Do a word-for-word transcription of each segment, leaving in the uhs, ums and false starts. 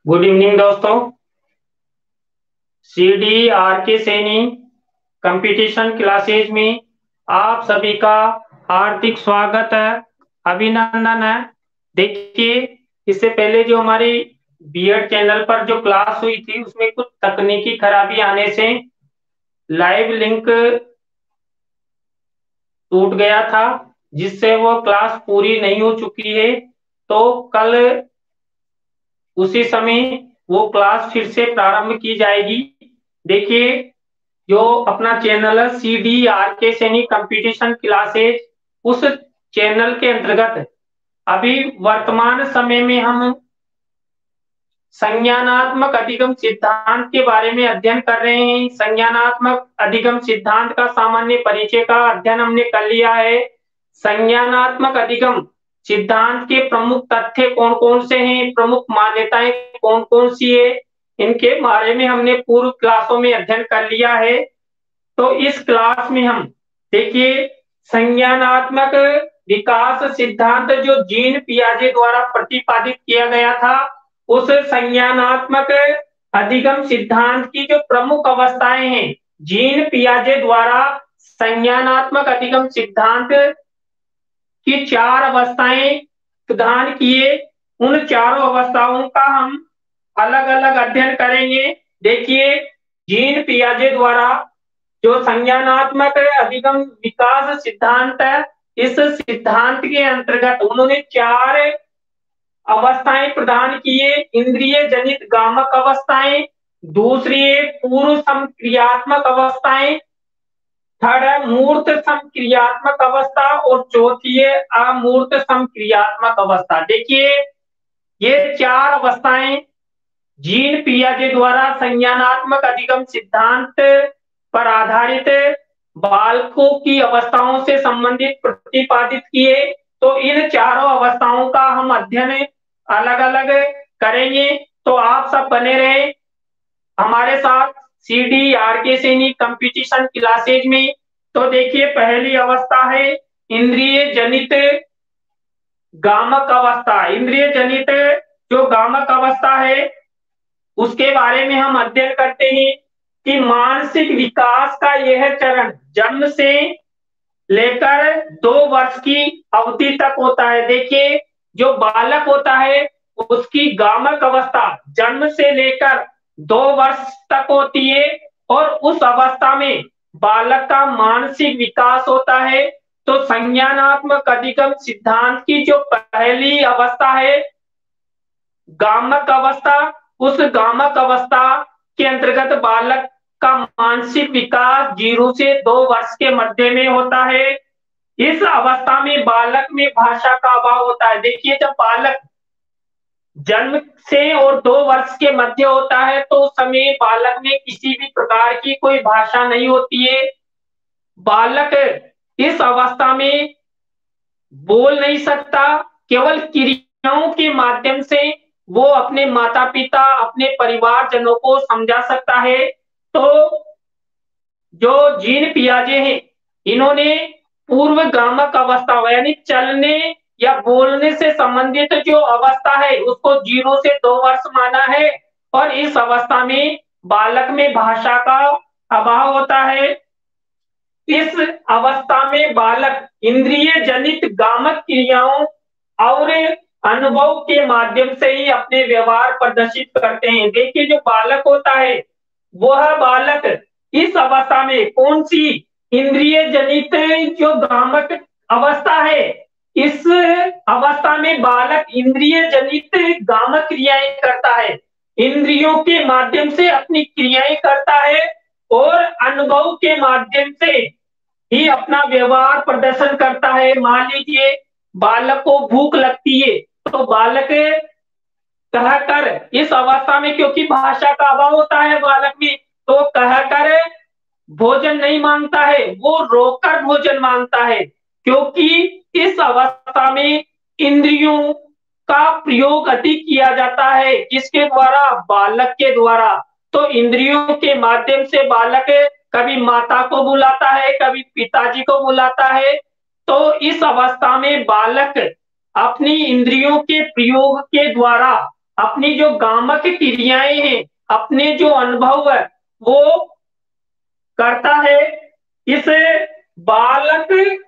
Good evening दोस्तों। सी D R K Saini competition classes में आप सभी का हार्दिक स्वागत है, अभिनंदन है। देखिए, इससे पहले जो हमारी बी एड चैनल पर जो क्लास हुई थी उसमें कुछ तकनीकी खराबी आने से लाइव लिंक टूट गया था, जिससे वो क्लास पूरी नहीं हो चुकी है। तो कल उसी समय वो क्लास फिर से प्रारंभ की जाएगी। देखिए, जो अपना चैनल है सी D R K Saini competition classes, उस चैनल के अंतर्गत अभी वर्तमान समय में हम संज्ञानात्मक अधिगम सिद्धांत के बारे में अध्ययन कर रहे हैं। संज्ञानात्मक अधिगम सिद्धांत का सामान्य परिचय का अध्ययन हमने कर लिया है। संज्ञानात्मक अधिगम सिद्धांत के प्रमुख तथ्य कौन कौन से हैं, प्रमुख मान्यताएं कौन कौन सी है, इनके बारे में हमने पूर्व क्लासों में अध्ययन कर लिया है। तो इस क्लास में हम देखिए, संज्ञानात्मक विकास सिद्धांत जो जीन पियाजे द्वारा प्रतिपादित किया गया था, उस संज्ञानात्मक अधिगम सिद्धांत की जो प्रमुख अवस्थाएं हैं, जीन पियाजे द्वारा संज्ञानात्मक अधिगम सिद्धांत की चार अवस्थाएं प्रदान किए, उन चारों अवस्थाओं का हम अलग अलग अध्ययन करेंगे। देखिए, जीन पियाजे द्वारा जो संज्ञानात्मक अधिगम विकास सिद्धांत है, इस सिद्धांत के अंतर्गत उन्होंने चार अवस्थाएं प्रदान किए। इंद्रिय जनित गामक अवस्थाएं, दूसरी है पूर्व संक्रियात्मक अवस्थाएं, थर्ड है मूर्त संक्रियात्मक अवस्था और चौथी है अमूर्त संक्रियात्मक अवस्था। देखिए, ये चार अवस्थाएं जीन पियाजे द्वारा संज्ञानात्मक अधिगम सिद्धांत पर आधारित बालकों की अवस्थाओं से संबंधित प्रतिपादित किए। तो इन चारों अवस्थाओं का हम अध्ययन अलग अलग करेंगे। तो आप सब बने रहे हमारे साथ सी D R K Saini competition classes में। तो देखिए, पहली अवस्था है इंद्रिय जनित गामक अवस्था। इंद्रिय जनित जो गामक अवस्था है, उसके बारे में हम अध्ययन करते हैं कि मानसिक विकास का यह चरण जन्म से लेकर दो वर्ष की अवधि तक होता है। देखिए, जो बालक होता है उसकी गामक अवस्था जन्म से लेकर दो वर्ष तक होती है, और उस अवस्था में बालक का मानसिक विकास होता है। तो संज्ञानात्मक अधिगम सिद्धांत की जो पहली अवस्था है गामक अवस्था, उस गामक अवस्था के अंतर्गत बालक का मानसिक विकास जीरो से दो वर्ष के मध्य में होता है। इस अवस्था में बालक में भाषा का अभाव होता है। देखिए, जब बालक जन्म से और दो वर्ष के मध्य होता है तो उस समय बालक में किसी भी प्रकार की कोई भाषा नहीं होती है। बालक इस अवस्था में बोल नहीं सकता, केवल क्रियाओं के माध्यम से वो अपने माता पिता, अपने परिवारजनों को समझा सकता है। तो जो जीन पियाजे हैं, इन्होंने पूर्व गामक अवस्था यानी चलने या बोलने से संबंधित जो अवस्था है उसको जीरो से दो वर्ष माना है, और इस अवस्था में बालक में भाषा का अभाव होता है। इस अवस्था में बालक इंद्रिय जनित गामक क्रियाओं और अनुभव के माध्यम से ही अपने व्यवहार प्रदर्शित करते हैं। देखिए, जो बालक होता है वह बालक इस अवस्था में कौन सी इंद्रिय जनित जो गामक अवस्था है, इस अवस्था में बालक इंद्रिय जनित गामक क्रियाएं करता है, इंद्रियों के माध्यम से अपनी क्रियाएं करता है, और अनुभव के माध्यम से ही अपना व्यवहार प्रदर्शन करता है। मान लीजिए बालक को भूख लगती है, तो बालक कहकर इस अवस्था में, क्योंकि भाषा का अभाव होता है बालक में, तो कहकर भोजन नहीं मांगता है, वो रोककर भोजन मांगता है, क्योंकि इस अवस्था में इंद्रियों का प्रयोग अधिक किया जाता है। किसके द्वारा? बालक के द्वारा। तो इंद्रियों के माध्यम से बालक कभी माता को बुलाता है, कभी पिताजी को बुलाता है। तो इस अवस्था में बालक अपनी इंद्रियों के प्रयोग के द्वारा अपनी जो गामक क्रियाएं हैं, अपने जो अनुभव है वो करता है। इस बालक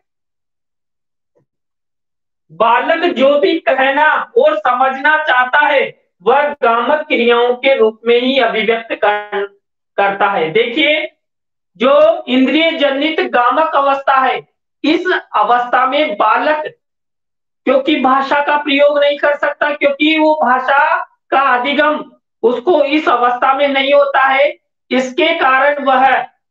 बालक जो भी कहना और समझना चाहता है वह गामक क्रियाओं के रूप में ही अभिव्यक्त कर, करता है। देखिए, जो इंद्रिय जनित गामक अवस्था है, इस अवस्था में बालक क्योंकि भाषा का प्रयोग नहीं कर सकता, क्योंकि वो भाषा का अधिगम उसको इस अवस्था में नहीं होता है। इसके कारण वह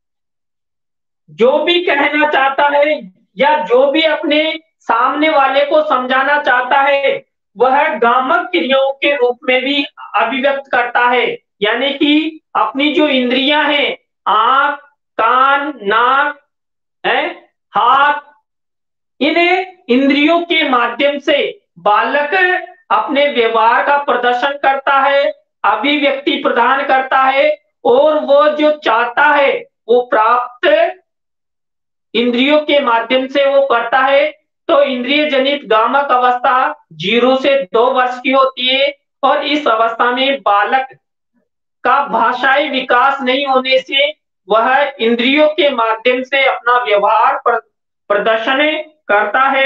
जो भी कहना चाहता है या जो भी अपने सामने वाले को समझाना चाहता है वह गामक क्रियाओं के रूप में भी अभिव्यक्त करता है। यानी कि अपनी जो इंद्रियां हैं, आंख, कान, नाक, है, हाथ, इन इंद्रियों के माध्यम से बालक अपने व्यवहार का प्रदर्शन करता है, अभिव्यक्ति प्रदान करता है, और वो जो चाहता है वो प्राप्त इंद्रियों के माध्यम से वो करता है। तो इंद्रिय जनित गामक अवस्था जीरो से दो वर्ष की होती है, और इस अवस्था में बालक का भाषाई विकास नहीं होने से वह इंद्रियों के माध्यम से अपना व्यवहार प्रदर्शन करता है।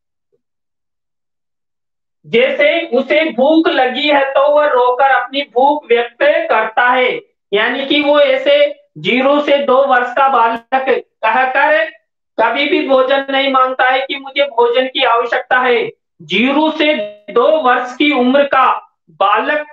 जैसे उसे भूख लगी है तो वह रोकर अपनी भूख व्यक्त करता है। यानी कि वो ऐसे जीरो से दो वर्ष का बालक कहकर कभी भी भोजन नहीं मांगता है कि मुझे भोजन की आवश्यकता है। जीरो से दो वर्ष की उम्र का बालक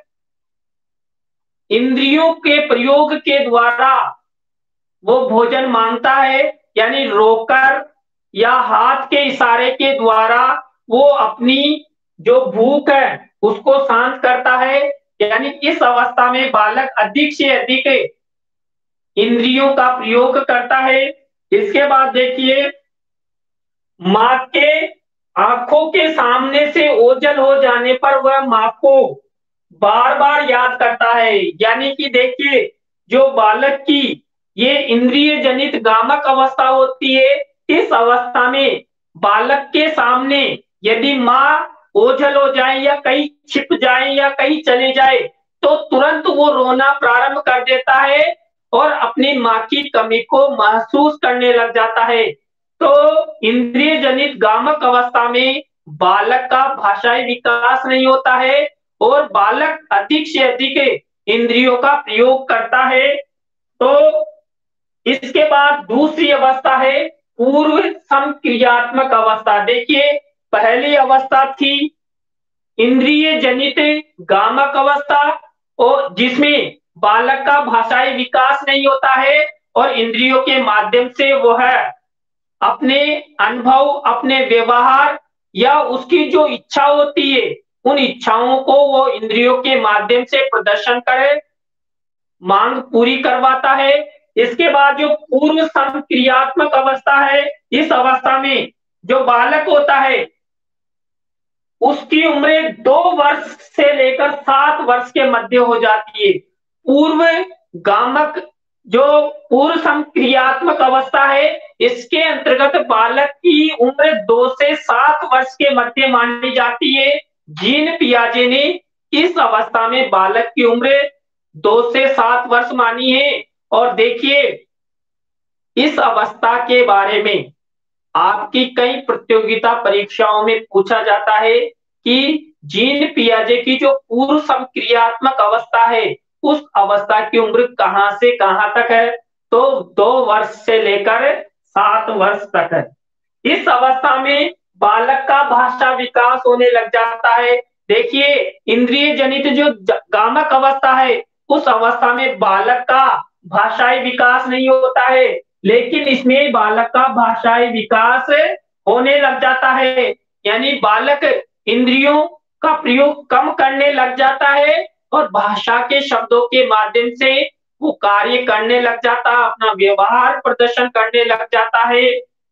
इंद्रियों के प्रयोग के द्वारा वो भोजन मांगता है, यानी रोकर या हाथ के इशारे के द्वारा वो अपनी जो भूख है उसको शांत करता है। यानी इस अवस्था में बालक अधिक से अधिक इंद्रियों का प्रयोग करता है। इसके बाद देखिए, माँ के आंखों के सामने से ओझल हो जाने पर वह माँ को बार बार याद करता है। यानी कि देखिए, जो बालक की ये इंद्रिय जनित गामक अवस्था होती है, इस अवस्था में बालक के सामने यदि माँ ओझल हो जाए या कहीं छिप जाए या कहीं चले जाए तो तुरंत वो रोना प्रारंभ कर देता है और अपनी माँ की कमी को महसूस करने लग जाता है। तो इंद्रिय जनित गामक अवस्था में बालक का भाषाई विकास नहीं होता है और बालक अधिक से अधिक इंद्रियों का प्रयोग करता है। तो इसके बाद दूसरी अवस्था है पूर्व संक्रियात्मक अवस्था। देखिए, पहली अवस्था थी इंद्रिय जनित गामक अवस्था, और जिसमें बालक का भाषाई विकास नहीं होता है और इंद्रियों के माध्यम से वो है अपने अनुभव, अपने व्यवहार या उसकी जो इच्छा होती है उन इच्छाओं को वो इंद्रियों के माध्यम से प्रदर्शन करे, मांग पूरी करवाता है। इसके बाद जो पूर्व संक्रियात्मक अवस्था है, इस अवस्था में जो बालक होता है उसकी उम्र दो वर्ष से लेकर सात वर्ष के मध्य हो जाती है। पूर्व गामक जो पूर्व संक्रियात्मक अवस्था है, इसके अंतर्गत बालक की उम्र दो से सात वर्ष के मध्य मानी जाती है। जीन पियाजे ने इस अवस्था में बालक की उम्र दो से सात वर्ष मानी है। और देखिए, इस अवस्था के बारे में आपकी कई प्रतियोगिता परीक्षाओं में पूछा जाता है कि जीन पियाजे की जो पूर्व संक्रियात्मक अवस्था है उस अवस्था की उम्र कहां से कहां तक है, तो दो वर्ष से लेकर सात वर्ष तक है। इस अवस्था में बालक का भाषा विकास होने लग जाता है। देखिए, इंद्रिय जनित जो गामक अवस्था है उस अवस्था में बालक का भाषाई विकास नहीं होता है, लेकिन इसमें बालक का भाषाई विकास होने लग जाता है। यानी बालक इंद्रियों का प्रयोग कम करने लग जाता है और भाषा के शब्दों के माध्यम से वो कार्य करने लग जाता है, अपना व्यवहार प्रदर्शन करने लग जाता है।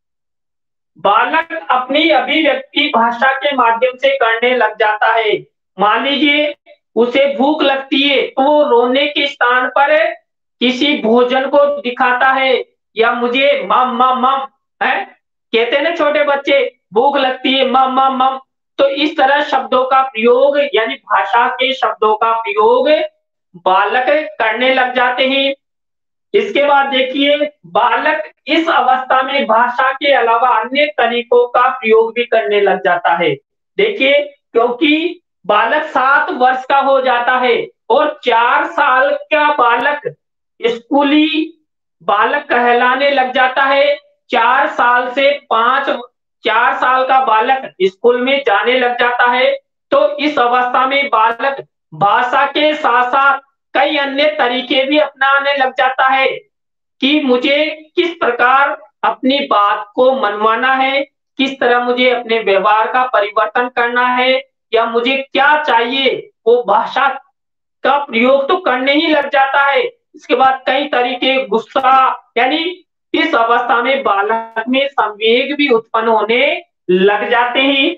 बालक अपनी अभिव्यक्ति भाषा के माध्यम से करने लग जाता है। मान लीजिए उसे भूख लगती है तो वो रोने के स्थान पर किसी भोजन को दिखाता है, या मुझे मम मम मम है कहते हैं ना छोटे बच्चे, भूख लगती है मम मम मम, तो इस तरह शब्दों का प्रयोग यानी भाषा के शब्दों का प्रयोग बालक करने लग जाते हैं। इसके बाद देखिए, बालक इस अवस्था में भाषा के अलावा अन्य तरीकों का प्रयोग भी करने लग जाता है। देखिए, क्योंकि बालक सात वर्ष का हो जाता है और चार साल का बालक स्कूली बालक कहलाने लग जाता है। चार साल से पांच चार साल का बालक स्कूल में जाने लग जाता है। तो इस अवस्था में बालक भाषा के साथ साथ कई अन्य तरीके भी अपनाने लग जाता है कि मुझे किस प्रकार अपनी बात को मनवाना है, किस तरह मुझे अपने व्यवहार का परिवर्तन करना है, या मुझे क्या चाहिए, वो भाषा का प्रयोग तो करने ही लग जाता है। इसके बाद कई तरीके, गुस्सा, यानी इस अवस्था में बालक में संवेग भी उत्पन्न होने लग जाते हैं।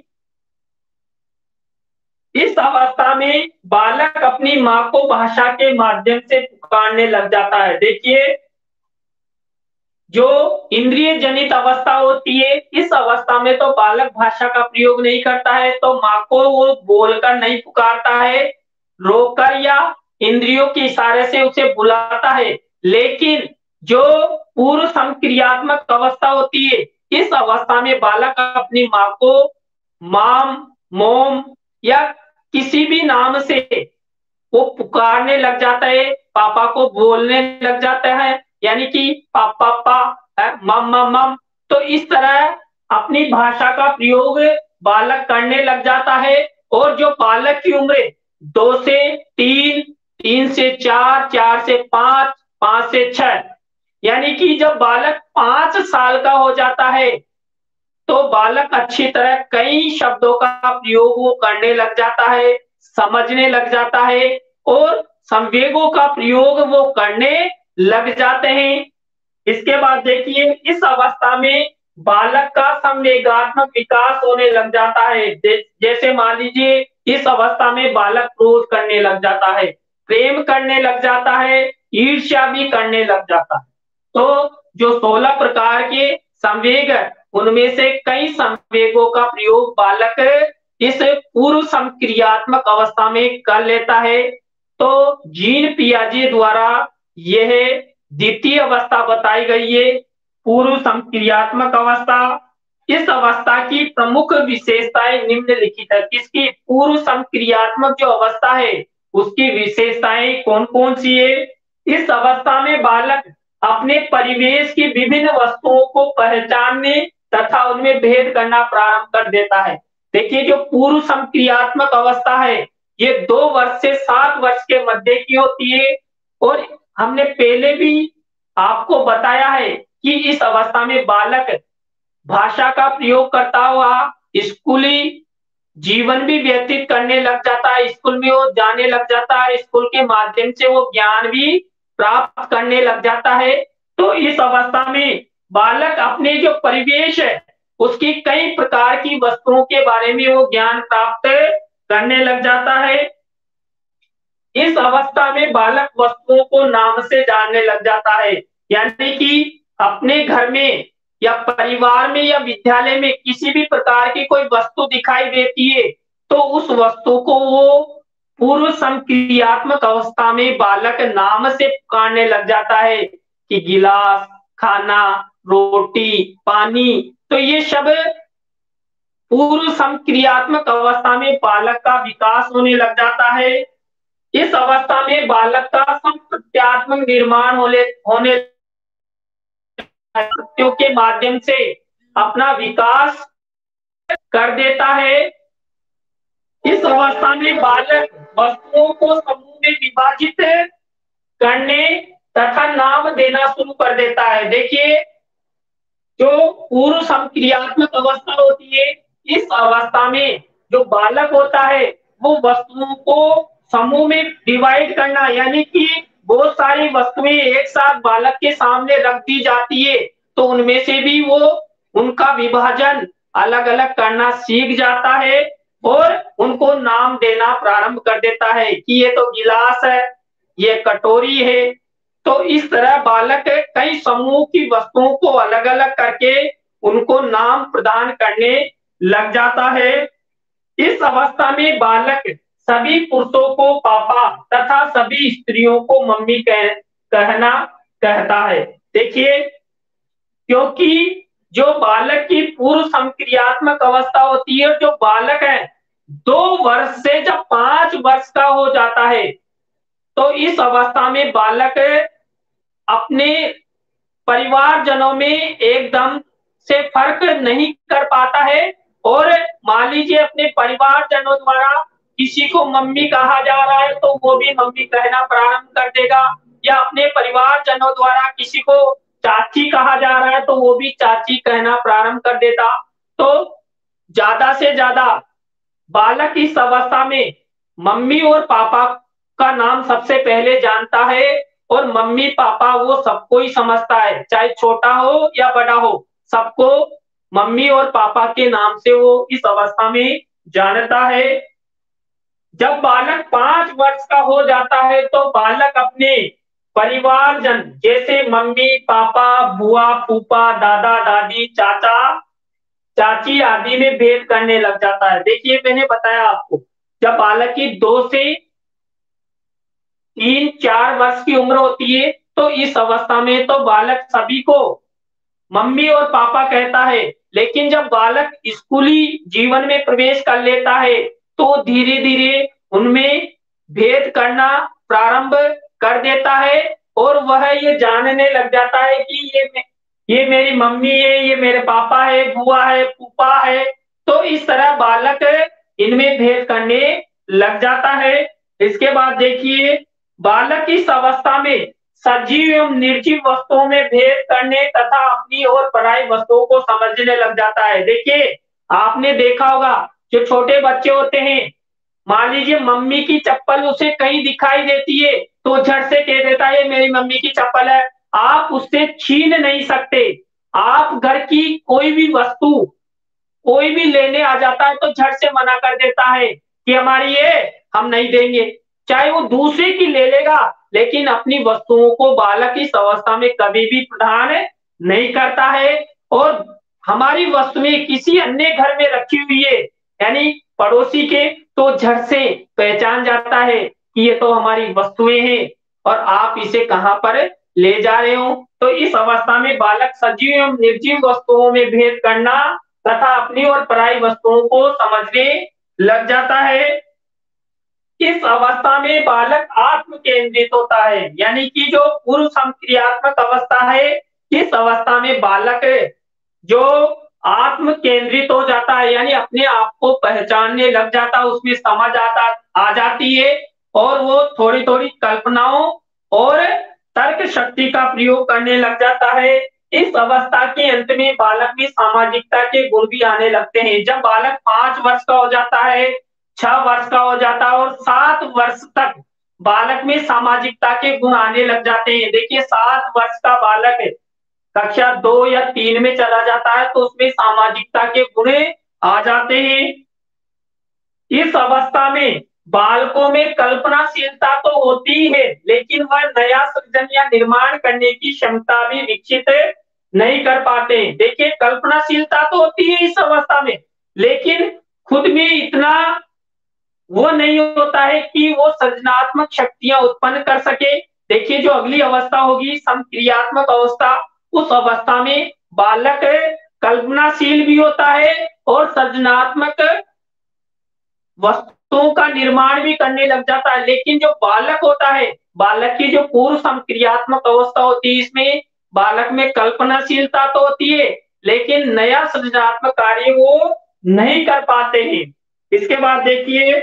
इस अवस्था में बालक अपनी माँ को भाषा के माध्यम से पुकारने लग जाता है। देखिए, जो इंद्रिय जनित अवस्था होती है, इस अवस्था में तो बालक भाषा का प्रयोग नहीं करता है, तो माँ को वो बोलकर नहीं पुकारता है, रोककर या इंद्रियों के इशारे से उसे बुलाता है। लेकिन जो पूर्व संक्रियात्मक अवस्था होती है, इस अवस्था में बालक अपनी माँ को माम, मोम या किसी भी नाम से वो पुकारने लग जाता है, पापा को बोलने लग जाता है, यानी कि पापा पापा, मम मम मम। तो इस तरह अपनी भाषा का प्रयोग बालक करने लग जाता है। और जो बालक की उम्र दो से तीन, तीन से चार, चार से पांच, पांच से छह, यानी कि जब बालक पांच साल का हो जाता है तो बालक अच्छी तरह कई शब्दों का प्रयोग वो करने लग जाता है, समझने लग जाता है और संवेगों का प्रयोग वो करने लग जाते हैं। इसके बाद देखिए, इस अवस्था में बालक का संवेगात्मक विकास होने लग जाता है। जैसे मान लीजिए, इस अवस्था में बालक क्रोध करने लग जाता है, प्रेम करने लग जाता है, ईर्ष्या भी करने लग जाता है। तो जो सोलह प्रकार के संवेग है, उनमें से कई संवेगों का प्रयोग बालक इस पूर्व संक्रियात्मक अवस्था में कर लेता है। तो जीन पियाजे द्वारा यह द्वितीय अवस्था बताई गई है, पूर्व संक्रियात्मक अवस्था। इस अवस्था की प्रमुख विशेषताएं निम्नलिखित है। किसकी? पूर्व संक्रियात्मक जो अवस्था है उसकी विशेषताएं कौन कौन सी है? इस अवस्था में बालक अपने परिवेश की विभिन्न वस्तुओं को पहचानने तथा उनमें भेद करना प्रारंभ कर देता है। देखिए, जो पूर्व संक्रियात्मक अवस्था है ये दो वर्ष से सात वर्ष के मध्य की होती है। और हमने पहले भी आपको बताया है कि इस अवस्था में बालक भाषा का प्रयोग करता हुआ स्कूली जीवन भी व्यतीत करने लग जाता है, स्कूल में वो जाने लग जाता है, स्कूल के माध्यम से वो ज्ञान भी प्राप्त करने लग जाता है। तो इस अवस्था में बालक अपने जो परिवेश है उसकी कई प्रकार की वस्तुओं के बारे में वो ज्ञान प्राप्त करने लग जाता है। इस अवस्था में बालक वस्तुओं को नाम से जानने लग जाता है, यानी कि अपने घर में या परिवार में या विद्यालय में किसी भी प्रकार की कोई वस्तु दिखाई देती है तो उस वस्तु को वो पूर्व संक्रियात्मक अवस्था में बालक नाम से पुकारने लग जाता है कि गिलास, खाना, रोटी, पानी। तो ये सब पूर्व संक्रियात्मक अवस्था में बालक का विकास होने लग जाता है। इस अवस्था में बालक का संप्रत्यात्मक निर्माण होने होने के माध्यम से अपना विकास कर देता है। इस अवस्था में बालक वस्तुओं को समूह में विभाजित करने तथा नाम देना शुरू कर देता है। देखिए, जो पूर्व संक्रियात्मक अवस्था होती है, इस अवस्था में जो बालक होता है वो वस्तुओं को समूह में डिवाइड करना, यानी कि बहुत सारी वस्तुएं एक साथ बालक के सामने रख दी जाती है तो उनमें से भी वो उनका विभाजन अलग अलग करना सीख जाता है और उनको नाम देना प्रारंभ कर देता है कि ये तो गिलास है, ये कटोरी है। तो इस तरह बालक कई समूह की वस्तुओं को अलग अलग करके उनको नाम प्रदान करने लग जाता है। इस अवस्था में बालक सभी पुरुषों को पापा तथा सभी स्त्रियों को मम्मी कह, कहना कहता है। देखिए, क्योंकि जो बालक की पूर्व संक्रियात्मक अवस्था होती है, जो बालक है दो वर्ष से जब पांच वर्ष का हो जाता है, तो इस अवस्था में बालक अपने परिवारजनों में एकदम से फर्क नहीं कर पाता है, और मान लीजिए अपने परिवारजनों द्वारा किसी को मम्मी कहा जा रहा है तो वो भी मम्मी कहना प्रारंभ कर देगा, या अपने परिवारजनों द्वारा किसी को चाची कहा जा रहा है तो वो भी चाची कहना प्रारंभ कर देता। तो ज्यादा से ज्यादा बालक इस अवस्था में मम्मी और पापा का नाम सबसे पहले जानता है, और मम्मी पापा वो सबको ही समझता है, चाहे छोटा हो या बड़ा हो, सबको मम्मी और पापा के नाम से वो इस अवस्था में जानता है। जब बालक पांच वर्ष का हो जाता है तो बालक अपने परिवारजन जैसे मम्मी पापा बुआ फूफा दादा दादी चाचा चाची आदि में भेद करने लग जाता है। देखिए, मैंने बताया आपको, जब बालक की दो से तीन चार वर्ष की उम्र होती है तो इस अवस्था में तो बालक सभी को मम्मी और पापा कहता है, लेकिन जब बालक स्कूली जीवन में प्रवेश कर लेता है तो धीरे धीरे उनमें भेद करना प्रारंभ कर देता है, और वह ये जानने लग जाता है कि ये ये मेरी मम्मी है, ये मेरे पापा है, बुआ है, फूफा है। तो इस तरह बालक इनमें भेद करने लग जाता है। इसके बाद देखिए, बालक इस अवस्था में सजीव एवं निर्जीव वस्तुओं में भेद करने तथा अपनी और पराई वस्तुओं को समझने लग जाता है। देखिए, आपने देखा होगा, जो छोटे बच्चे होते हैं, मान लीजिए मम्मी की चप्पल उसे कहीं दिखाई देती है तो झट से कह देता है ये मेरी मम्मी की चप्पल है। आप उससे छीन नहीं सकते। आप घर की कोई भी वस्तु कोई भी लेने आ जाता है तो झट से मना कर देता है कि हमारी ये हम नहीं देंगे, चाहे वो दूसरे की ले लेगा, लेकिन अपनी वस्तुओं को बालक इस अवस्था में कभी भी प्रदान नहीं करता है। और हमारी वस्तुएं किसी अन्य घर में रखी हुई है, यानी पड़ोसी के, तो झट से पहचान जाता है कि ये तो हमारी वस्तुएं हैं और आप इसे कहां पर ले जा रहे हो। तो इस अवस्था में बालक सजीव एवं निर्जीव वस्तुओं में भेद करना तथा अपनी और पराई वस्तुओं को समझने लग जाता है। इस अवस्था में बालक आत्म केंद्रित होता है, यानी कि जो पूर्व संक्रियात्मक अवस्था है, इस अवस्था में बालक जो आत्म केंद्रित हो जाता है, यानी अपने आप को पहचानने लग जाता है, उसमें समझ आता आ जाती है, और वो थोड़ी थोड़ी कल्पनाओं और तर्क शक्ति का प्रयोग करने लग जाता है। इस अवस्था के अंत में बालक में सामाजिकता के गुण भी आने लगते हैं। जब बालक पांच वर्ष का हो जाता है, छह वर्ष का हो जाता है, और सात वर्ष तक बालक में सामाजिकता के गुण आने लग जाते हैं। देखिए, सात वर्ष का बालक कक्षा दो या तीन में चला जाता है तो उसमें सामाजिकता के गुण आ जाते हैं। इस अवस्था में बालकों में कल्पनाशीलता तो होती है, लेकिन वह नया सृजन या निर्माण करने की क्षमता भी विकसित नहीं कर पाते। देखिए, कल्पनाशीलता तो होती है इस अवस्था में, लेकिन खुद में इतना वो नहीं होता है कि वो सृजनात्मक शक्तियां उत्पन्न कर सके। देखिए, जो अगली अवस्था होगी संक्रियात्मक अवस्था, उस अवस्था में बालक कल्पनाशील भी होता है और सृजनात्मक वस्तुओं का निर्माण भी करने लग जाता है। लेकिन जो बालक होता है, बालक की जो पूर्व संक्रियात्मक अवस्था होती है, इसमें बालक में कल्पनाशीलता तो होती है, लेकिन नया सृजनात्मक कार्य वो नहीं कर पाते हैं। इसके बाद देखिए,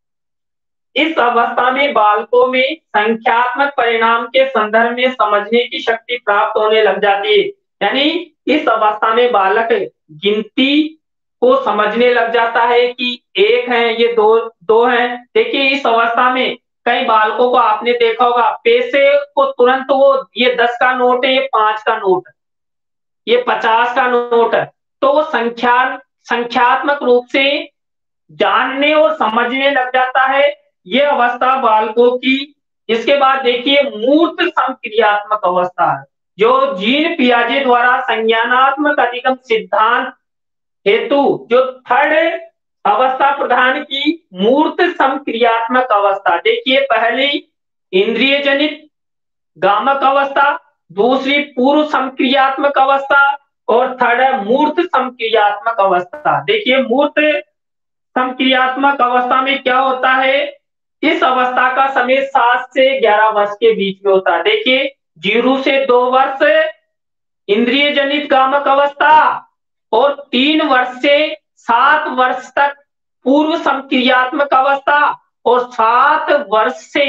इस अवस्था में बालकों में संख्यात्मक परिणाम के संदर्भ में समझने की शक्ति प्राप्त होने लग जाती है, यानी इस अवस्था में बालक गिनती को समझने लग जाता है कि एक है, ये दो दो है। देखिए, इस अवस्था में कई बालकों को आपने देखा होगा, पैसे को तुरंत वो ये दस का नोट है, ये पांच का नोट है, ये पचास का नोट है, तो वो संख्या संख्यात्मक रूप से जानने और समझने लग जाता है। ये अवस्था बालकों की। इसके बाद देखिए, मूर्त संक्रियात्मक अवस्था है, जो जीन पियाजे द्वारा संज्ञानात्मक अधिगम सिद्धांत हेतु जो थर्ड अवस्था प्रधान की मूर्त समक्रियात्मक अवस्था। देखिए, पहली इंद्रिय जनित गामक अवस्था, दूसरी पूर्व समक्रियात्मक अवस्था, और थर्ड है मूर्त समक्रियात्मक अवस्था। देखिए, मूर्त समक्रियात्मक अवस्था में क्या होता है, इस अवस्था का समय सात से ग्यारह वर्ष के बीच में होता है। देखिए, जीरो से दो वर्ष इंद्रिय जनित गामक अवस्था, और तीन वर्ष से सात वर्ष तक पूर्व समक्रियात्मक अवस्था, और सात वर्ष से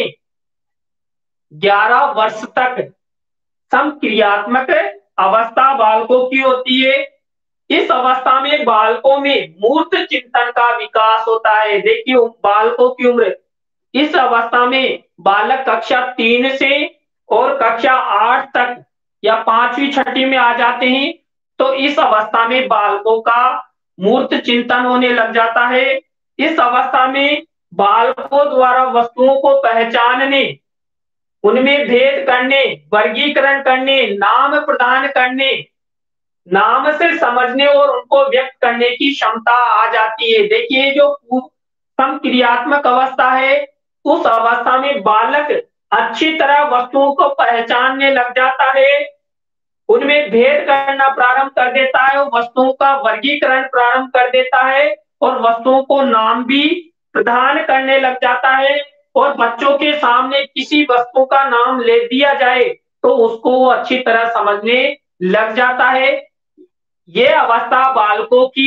ग्यारह वर्ष तक समक्रियात्मक अवस्था बालकों की होती है। इस अवस्था में बालकों में मूर्त चिंतन का विकास होता है। देखिए, बालकों की उम्र, इस अवस्था में बालक कक्षा तीन से और कक्षा आठ तक या पांचवी छठी में आ जाते हैं। तो इस अवस्था में बालकों का मूर्त चिंतन होने लग जाता है। इस अवस्था में बालकों द्वारा वस्तुओं को पहचानने, उनमें भेद करने, वर्गीकरण करने, नाम प्रदान करने, नाम से समझने और उनको व्यक्त करने की क्षमता आ जाती है। देखिए, जो समक्रियात्मक अवस्था है, उस अवस्था में बालक अच्छी तरह वस्तुओं को पहचानने लग जाता है, उनमें भेद करना प्रारंभ कर देता है, वस्तुओं का वर्गीकरण प्रारंभ कर देता है, और वस्तुओं को नाम भी प्रदान करने लग जाता है। और बच्चों के सामने किसी वस्तु का नाम ले दिया जाए तो उसको वो अच्छी तरह समझने लग जाता है। ये अवस्था बालकों की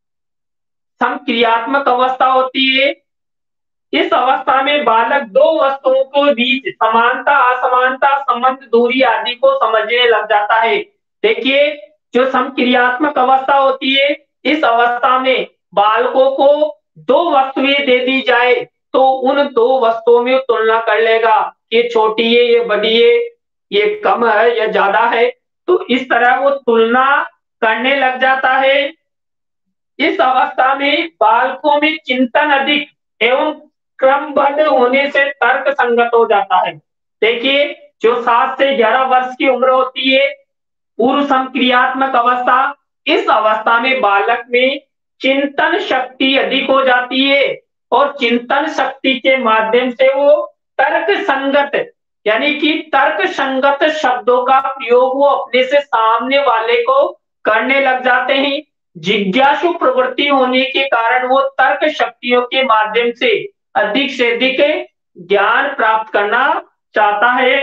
समक्रियात्मक अवस्था होती है। इस अवस्था में बालक दो वस्तुओं के बीच समानता, असमानता, संबंध, दूरी आदि को समझने लग जाता है। देखिए, जो समक्रियात्मक अवस्था होती है, इस अवस्था में बालकों को दो वस्तुएं दे दी जाए तो उन दो वस्तुओं में तुलना कर लेगा, ये छोटी है, ये बड़ी है, ये कम है, ये ज्यादा है। तो इस तरह वो तुलना करने लग जाता है। इस अवस्था में बालकों में चिंतन अधिक एवं क्रमबद्ध होने से तर्क संगत हो जाता है। देखिए, जो सात से ग्यारह वर्ष की उम्र होती है, पूर्व समक्रियात्मक अवस्था, इस अवस्था में बालक में चिंतन शक्ति अधिक हो जाती है, और चिंतन शक्ति के माध्यम से वो तर्क संगत, यानी कि तर्क संगत शब्दों का प्रयोग वो अपने से सामने वाले को करने लग जाते हैं। जिज्ञासु प्रवृत्ति होने के कारण वो तर्क शक्तियों के माध्यम से अधिक से अधिक ज्ञान प्राप्त करना चाहता है।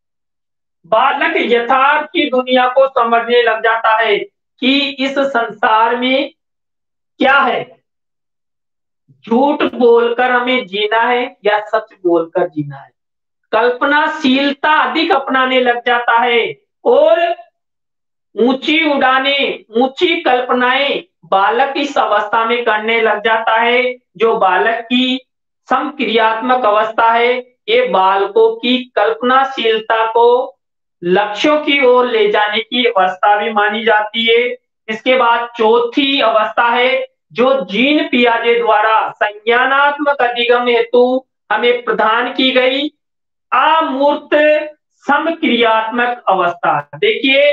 बालक यथार्थ की दुनिया को समझने लग जाता है कि इस संसार में क्या है, झूठ बोलकर हमें जीना है या सच बोलकर जीना है। कल्पनाशीलता अधिक अपनाने लग जाता है, और ऊंची उड़ाने, ऊंची कल्पनाएं बालक इस अवस्था में करने लग जाता है। जो बालक की समक्रियात्मक अवस्था है, ये बालकों की कल्पनाशीलता को लक्ष्यों की ओर ले जाने की अवस्था भी मानी जाती है। इसके बाद चौथी अवस्था है, जो जीन पियाजे द्वारा संज्ञानात्मक अधिगम हेतु हमें प्रदान की गई अमूर्त समक्रियात्मक अवस्था। देखिए,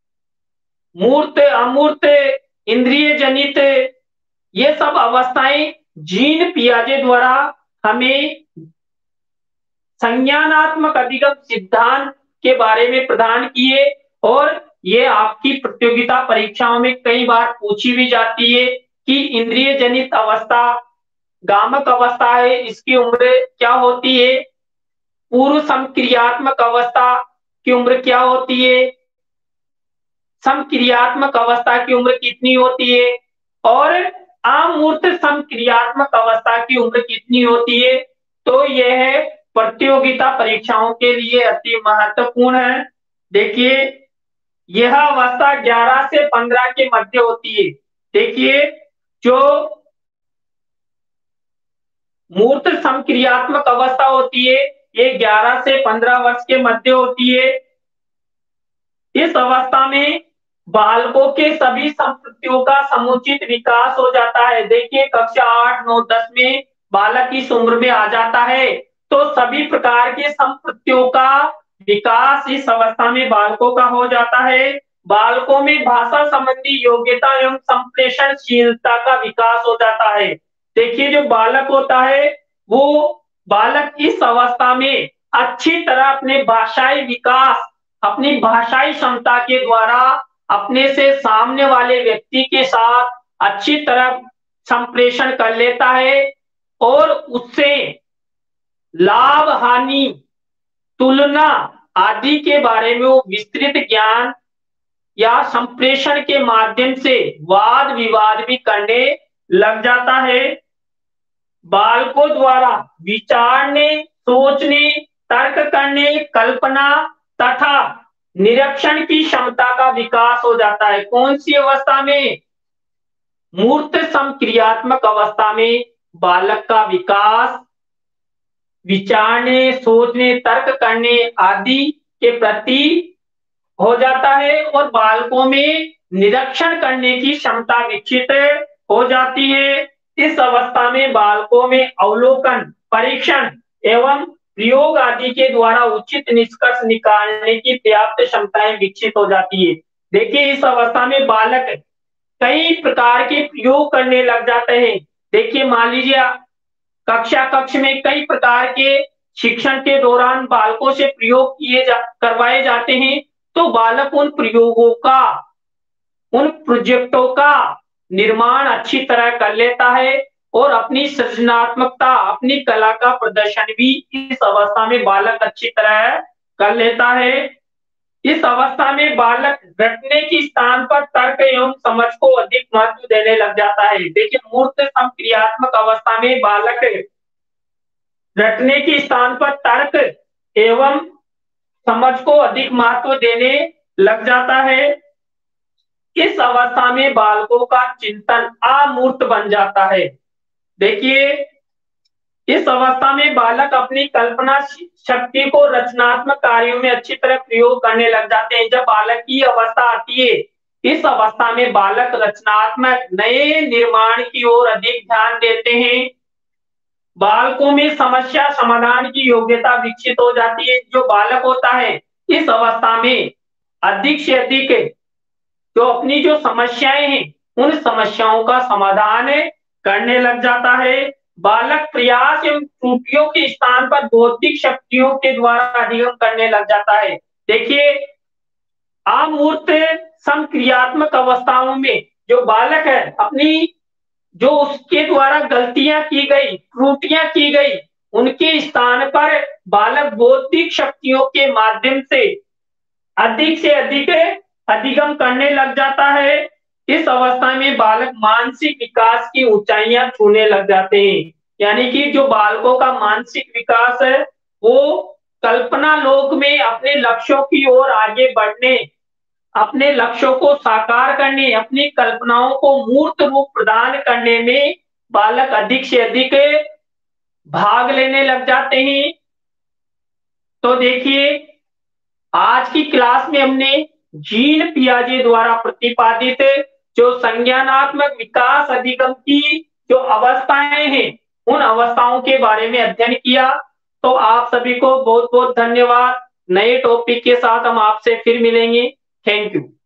मूर्त, अमूर्त, इंद्रिय जनित, ये सब अवस्थाएं जीन पियाजे द्वारा हमें संज्ञानात्मक अधिगम सिद्धांत के बारे में प्रदान किए, और ये आपकी प्रतियोगिता परीक्षाओं में कई बार पूछी भी जाती है कि इंद्रिय जनित अवस्था गामक अवस्था है, इसकी उम्र क्या होती है, पूर्व समक्रियात्मक अवस्था की उम्र क्या होती है, समक्रियात्मक अवस्था की उम्र कितनी होती है, और अमूर्त समक्रियात्मक अवस्था की उम्र कितनी होती है। तो यह प्रतियोगिता परीक्षाओं के लिए अति महत्वपूर्ण है। देखिए, यह अवस्था ग्यारह से पंद्रह के मध्य होती है। देखिए, जो मूर्त समक्रियात्मक अवस्था होती है, ये ग्यारह से पंद्रह वर्ष के मध्य होती है। इस अवस्था में बालकों के सभी संपत्तियों का समुचित विकास हो जाता है। देखिए, कक्षा आठ नौ दस में बालक इस उम्र में आ जाता है, तो सभी प्रकार की संपत्तियों का विकास इस अवस्था में बालकों का हो जाता है। बालकों में भाषा संबंधी योग्यता एवं संप्रेषणशीलता का विकास हो जाता है। देखिए जो बालक होता है वो बालक इस अवस्था में अच्छी तरह अपने भाषाई विकास, अपनी भाषाई क्षमता के द्वारा अपने से सामने वाले व्यक्ति के साथ अच्छी तरह संप्रेषण कर लेता है और उससे लाभ हानि, तुलना आदि के बारे में वो विस्तृत ज्ञान या संप्रेषण के माध्यम से वाद विवाद भी करने लग जाता है। बालकों द्वारा विचारने, सोचने, तर्क करने, कल्पना तथा निरीक्षण की क्षमता का विकास हो जाता है। कौन सी अवस्था में? मूर्त समक्रियात्मक अवस्था में बालक का विकास विचारने, सोचने, तर्क करने आदि के प्रति हो जाता है और बालकों में निरीक्षण करने की क्षमता विकसित हो जाती है। इस अवस्था में बालकों में अवलोकन, परीक्षण एवं प्रयोग आदि के द्वारा उचित निष्कर्ष निकालने की पर्याप्त क्षमताएं विकसित हो जाती है। देखिए इस अवस्था में बालक कई प्रकार के प्रयोग करने लग जाते हैं। देखिए मान लीजिए कक्षा कक्ष में कई प्रकार के शिक्षण के दौरान बालकों से प्रयोग किए जा करवाए जाते हैं, तो बालक उन प्रयोगों का, उन प्रोजेक्टों का निर्माण अच्छी तरह कर लेता है और अपनी सृजनात्मकता, अपनी कला का प्रदर्शन भी इस अवस्था में बालक अच्छी तरह कर लेता है। इस अवस्था में बालक रटने के स्थान पर तर्क एवं समझ को अधिक महत्व देने लग जाता है। देखिए मूर्त समक्रियात्मक अवस्था में बालक रटने के स्थान पर तर्क एवं समझ को अधिक महत्व देने लग जाता है। इस अवस्था में बालकों का चिंतन अमूर्त बन जाता है। देखिए इस अवस्था में बालक अपनी कल्पना शक्ति को रचनात्मक कार्यों में अच्छी तरह प्रयोग करने लग जाते हैं। जब बालक की अवस्था आती है, इस अवस्था में बालक रचनात्मक नए निर्माण की ओर अधिक ध्यान देते हैं। बालकों में समस्या समाधान की योग्यता विकसित हो जाती है। जो बालक होता है इस अवस्था में अधिक से अधिक जो अपनी जो समस्याएं हैं उन समस्याओं का समाधान करने लग जाता है। बालक प्रयास एवं त्रुटियों के स्थान पर बौद्धिक शक्तियों के द्वारा अधिगम करने लग जाता है। देखिए अमूर्त समक्रियात्मक अवस्थाओं में जो बालक है अपनी जो उसके द्वारा गलतियां की गई, त्रुटियां की गई, उनके स्थान पर बालक बौद्धिक शक्तियों के माध्यम से अधिक से अधिक अधिगम करने लग जाता है। इस अवस्था में बालक मानसिक विकास की ऊंचाइयां छूने लग जाते हैं। यानी कि जो बालकों का मानसिक विकास है वो कल्पना लोक में अपने लक्ष्यों की ओर आगे बढ़ने, अपने लक्ष्यों को साकार करने, अपनी कल्पनाओं को मूर्त रूप प्रदान करने में बालक अधिक से अधिक भाग लेने लग जाते हैं। तो देखिए आज की क्लास में हमने जीन पियाजे द्वारा प्रतिपादित जो संज्ञानात्मक विकास अधिगम की जो अवस्थाएं हैं उन अवस्थाओं के बारे में अध्ययन किया। तो आप सभी को बहुत बहुत धन्यवाद। नए टॉपिक के साथ हम आपसे फिर मिलेंगे। Thank you.